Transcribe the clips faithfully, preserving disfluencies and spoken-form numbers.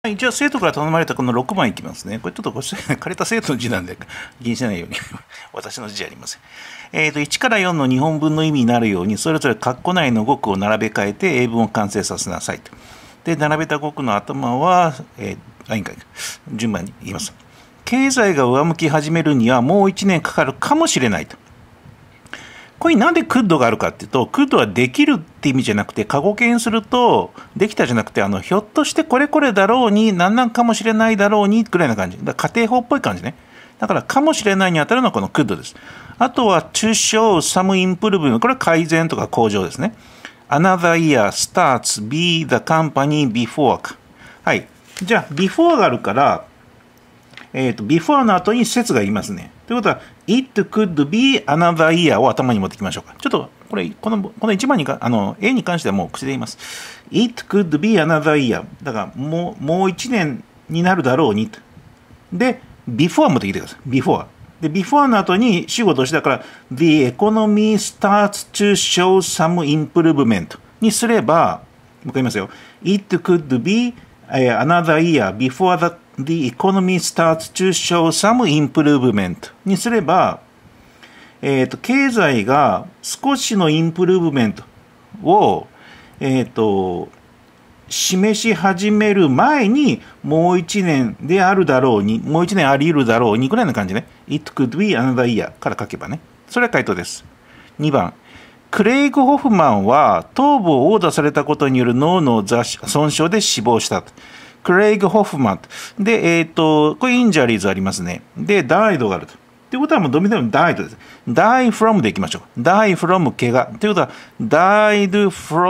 一応生徒から頼まれたこのろくばんいきますね。これちょっとご借りた生徒の字なんで気にしないように。私の字じゃありません。えっ、ー、と、いちからよんの日本文の意味になるように、それぞれ括弧内の語句を並べ替えて英文を完成させなさいと。で、並べた語句の頭は、えー、あ、いいんかい。順番に言います。経済が上向き始めるにはもういちねんかかるかもしれないと。これになんで could があるかっていうと、could はできるって意味じゃなくて、過去形にすると、できたじゃなくて、あの、ひょっとしてこれこれだろうに、なんなんかもしれないだろうに、ぐらいな感じ。だから家庭法っぽい感じね。だから、かもしれないに当たるのはこの could です。あとは、to show some improvement。これは改善とか向上ですね。another year starts be the company before か。はい。じゃあ、before があるから、えっと、before の後に説が言いますね。ということは、it could be another year を頭に持ってきましょうか。ちょっと、これ、この、このいちばんにか、あの、A に関してはもう口で言います。it could be another year。だから、もう、もういちねんになるだろうにと。で、before 持ってきてください。before。で、before の後に主語動詞だから、the economy starts to show some improvement にすれば、もう一回言いますよ。it could be another year before the The economy starts to show some improvement にすれば、えっと、経済が少しのインプルーブメントを、えっと、示し始める前に、もう一年であるだろうに、もう一年あり得るだろうに、ぐらいな感じね。It could be another year から書けばね。それは回答です。にばん。クレイグ・ホフマンは頭部を殴打されたことによる脳の損傷で死亡したと。クレイグ・ホフマン。で、えっ、ー、と、これインジャリーズありますね。で、ダイドがあると。ということはもうドミノのダイドです。die from でいきましょう。die from 怪我。ということは、died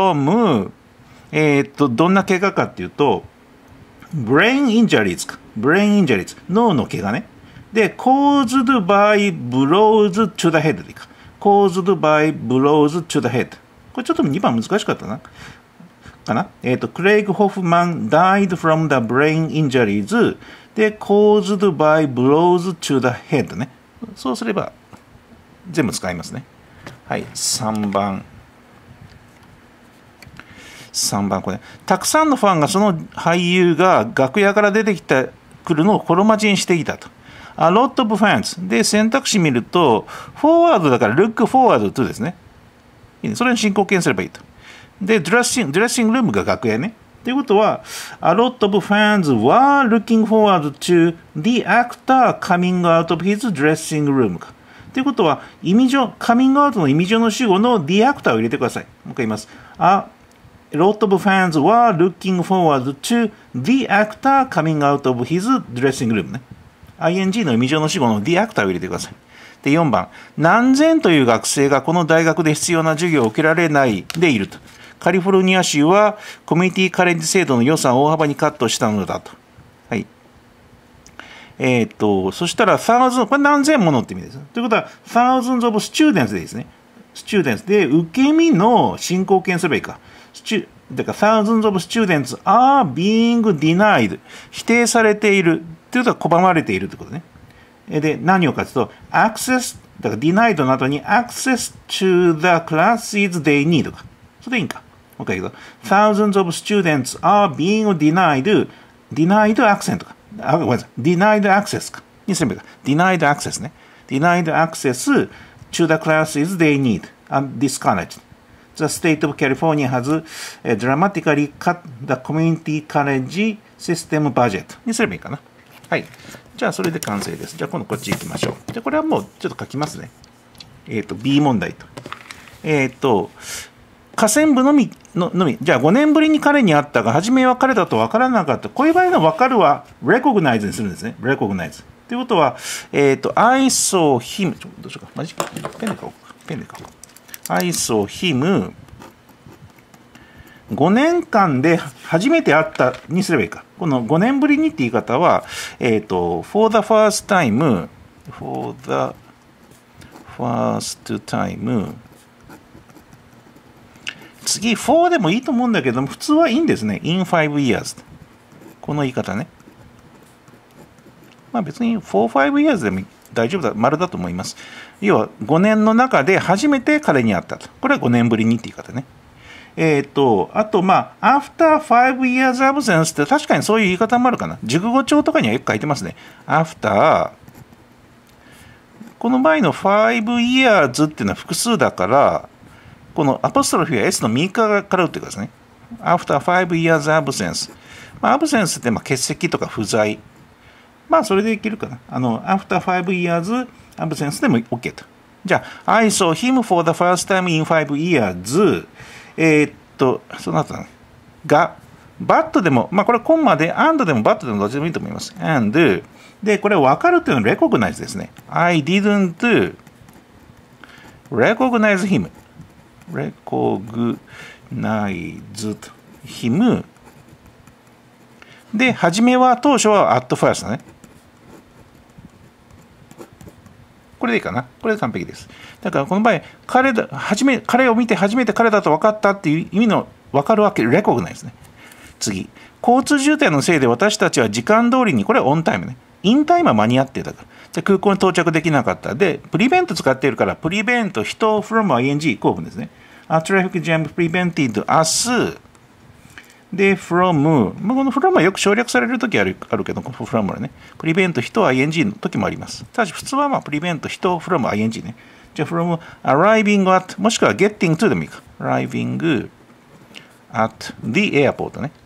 from、えっ、ー、と、どんな怪我かっていうと、brain injuries か。brain injuries。脳の怪我ね。で、caused by blows to the head でいいか。caused by blows to the head。これちょっとにばん難しかったな。かなえっ、ー、と、クレイグ・ホフマン died from the brain injuries で caused by blows to the head ね。そうすれば全部使いますね。はい、さんばん。さんばんこれ。たくさんのファンがその俳優が楽屋から出てきてくるのを心待ちにしていたと。A lot of fans で選択肢見ると forward だから look forward to ですね。いいねそれに進行形にすればいいと。で、ドレッシング、ドレッシングルームが楽屋ね。ということは、a lot of fans were looking forward to the actor coming out of his dressing room か。ということは、意味上、カミングアウトの意味上の主語の the actor を入れてください。もう一回言います。A lot of fans were looking forward to the actor coming out of his dressing room ね。ing の意味上の主語の the actor を入れてください。で、よんばん。何千という学生がこの大学で必要な授業を受けられないでいると。カリフォルニア州はコミュニティカレッジ制度の予算を大幅にカットしたのだと。はい。えっ、ー、と、そしたら、thousand、これ何千ものって意味です。ということは、thousands of students でいいですね。students で、受け身の進行形にすればいいか。だから、thousands of students are being denied。否定されている。ということは、拒まれているってことね。で、何をかというと、access、だから、denied の後に、access to the classes they need か。それでいいんか。もう一回言うと、thousands of students are being denied, denied accent か。あ、ごめんなさい。denied access か。にすればいいか。denied access ね。denied access to the classes they need at this college. The state of California has dramatically cut the community college system budget にすればいいかな。はい。じゃあ、それで完成です。じゃあ、今度こっち行きましょう。じゃあ、これはもうちょっと書きますね。えっ、ー、と、B 問題と。えっ、ー、と、下線部のみののみ、じゃあごねんぶりに彼に会ったが、初めは彼だと分からなかった。こういう場合の分かるは、recognize にするんですね。recognize。ということは、えっ、ー、と、I saw him、ちょどうしようか、マジか。ペンで書こうか。ペンで書こう。I saw him、ごねんかんで初めて会ったにすればいいか。このごねんぶりにって言い方は、えっ、ー、と、for the first time、for the first time、次、for でもいいと思うんだけども、普通はいいんですね。in five years。この言い方ね。まあ別に for five years でも大丈夫だ、丸だと思います。要はごねんの中で初めて彼に会ったと。これはごねんぶりにって言い方ね。 えっ、ー、と、あと、まあ、after five years absence って確かにそういう言い方もあるかな。熟語帳とかにはよく書いてますね。after、この場合のfive years っていうのは複数だから、このアポストロフィーは S の右側から打ってくださいね。after five years absence。まあ、absence ってまあ欠席とか不在。まあ、それでいけるかな。あの、after five years absence でも OK と。じゃあ、I saw him for the first time in five years。えー、っと、その後だね。が、but でも、まあ、これコンマで、and でも but でもどっちでもいいと思います。and、で、これ分かるっていうのは recognize ですね。I didn't recognize him. recognize him. で、初めは、当初は at first だね。これでいいかな。これで完璧です。だからこの場合、彼だ、初め、彼を見て初めて彼だと分かったっていう意味の分かるわけ、レコグナイズね。次。交通渋滞のせいで私たちは時間通りに、これはオンタイムね。インタイムは間に合ってたから。じゃ空港に到着できなかった。で、プリベント使っているから、プリベント、人、from ing 構文ですね。A traffic jam prevented us。で、from、まあ、この from はよく省略されるときあるあるけど、この from はね、プリベント人 ing の時もあります。ただし、普通はまあプリベント人 from ing ね。じゃあ、from arriving at、もしくは getting to でもいいか。arriving at the airport ね。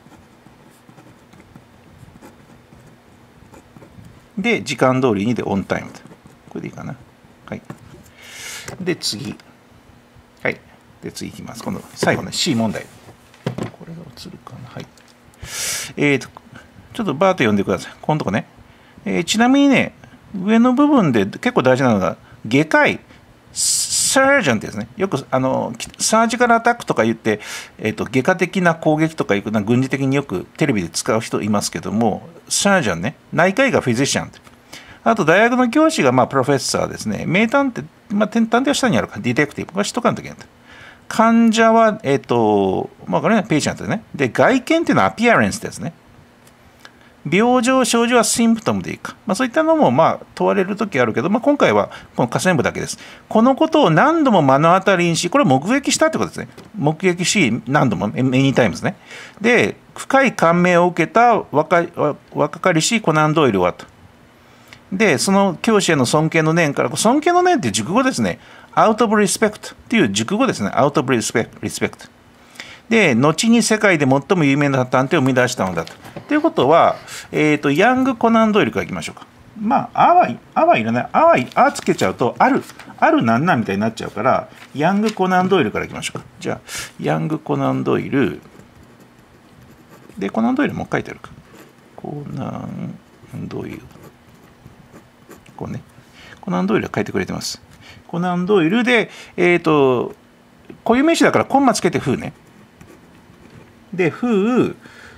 で、時間通りにで on time と。これでいいかな。はい。で、次。はい。で、次いきます。今度、最後ね、C 問題。これが映るかな。はい。えーと、ちょっとバーッと読んでください。このとこね。えー、ちなみにね、上の部分で結構大事なのが、外科医、サージャンってですね。よく、あの、サージカルアタックとか言って、えーと、外科的な攻撃とかいうな軍事的によくテレビで使う人いますけども、サージャンね。内科医がフィジシャン。あと、大学の教師が、まあ、プロフェッサーですね。名探偵、まあ、探偵は下にあるか。ディテクティブ。これ知っとかんといけない。患者は、えっ、ー、と、まあ、これね、ペーシャントでね。で、外見っていうのはアピアレンスですね。病状、症状はシンプトムでいいか。まあ、そういったのも、まあ、問われるときあるけど、まあ、今回は、この下線部だけです。このことを何度も目の当たりにし、これ目撃したってことですね。目撃し、何度も、メニータイムズね。で、深い感銘を受けた若若かりしコナン・ドイルはと。で、その教師への尊敬の念から、尊敬の念っていう熟語ですね。out of respect っていう熟語ですね。out of respect。respect で、後に世界で最も有名な探偵を生み出したのだと。ということは、えっ、ー、と、ヤング・コナン・ドイルからいきましょうか。まあ、あは、あはいらない。あは、あつけちゃうと、ある、あるなんなんみたいになっちゃうから、ヤング・コナン・ドイルからいきましょうか。じゃあ、ヤング・コナン・ドイル。で、コナン・ドイルもう書いてあるか。コナン・ドイル。こうね。コナン・ドイルは書いてくれてます。コナン・ドイルで、えっ、ー、と、固有名詞だからコンマつけて風ね。で、who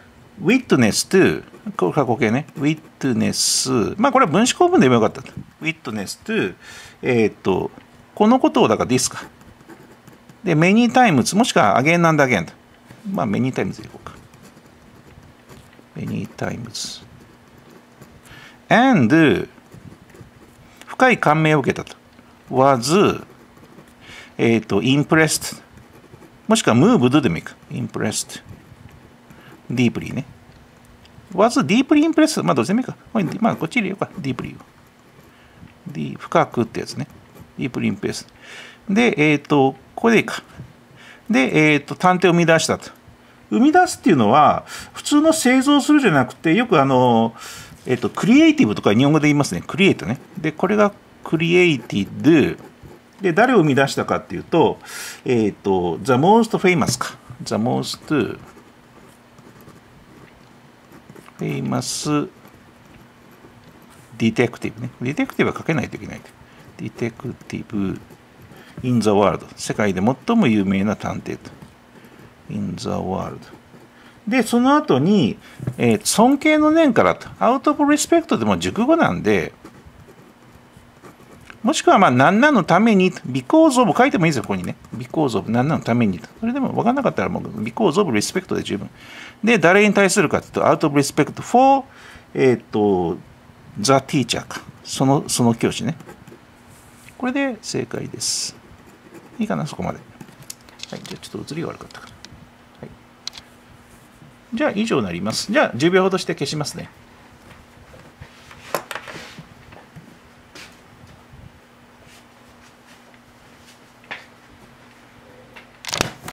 witness to、これ過去形ね。witness。まあこれは分子構文でもよかった。witness to、えっ、ー、と、このことをだから this か。で、many times、もしくは again and again。まあ many times でいこうか。many times。and、深い感銘を受けたと。was、えっ、ー、と、impressed。もしくは moved でもいいか。impressed。deeply ね。was deeply impressed。まあ、どうせでもいいか。まあ、こっち入れようか。deeply を。deep 深くってやつね。deeply impressed。で、えっ、ー、と、ここでいいか。で、えっ、ー、と、探偵を生み出したと。生み出すっていうのは、普通の製造するじゃなくて、よくあの、えっ、ー、と、クリエイティブとか日本語で言いますね。クリエイトね。で、これがクリエイティブ。で、誰を生み出したかっていうと、えっ、ー、と、the most famous か。the most famous detective ね。ディテクティブは書けないといけない。ディテクティブ in the world。世界で最も有名な探偵と。in the world。で、その後に、えー、尊敬の念からと。out of respect でも熟語なんで、もしくは、まあ、何らのために、because of 書いてもいいですよ、ここにね。because of 何らのために。それでも分からなかったら、もう because of respect で十分。で、誰に対するかというと、out of respect for、えっと、the teacher か。その、その教師ね。これで正解です。いいかな、そこまで。 はい、じゃあちょっと映りが悪かったかな。はい、じゃあ以上になります。じゃあじゅうびょうほどして消しますね。